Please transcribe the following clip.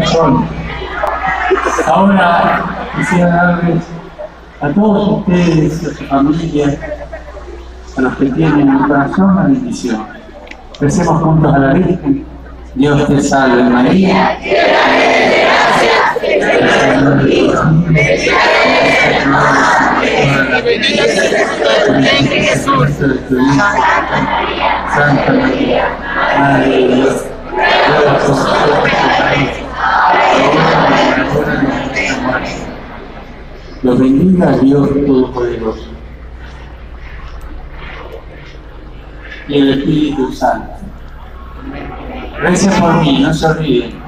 corazón. Ahora quisiera darles a todos ustedes, a su familia, a los que tienen en el corazón, una bendición. Recemos juntos a la Virgen. Dios te salve María. Santa María, Madre de Dios, ruega por nosotros pecadores, ahora y en la hora de nuestra muerte. Los bendiga Dios Todopoderoso y el Espíritu Santo. Recen por mí, no se olviden.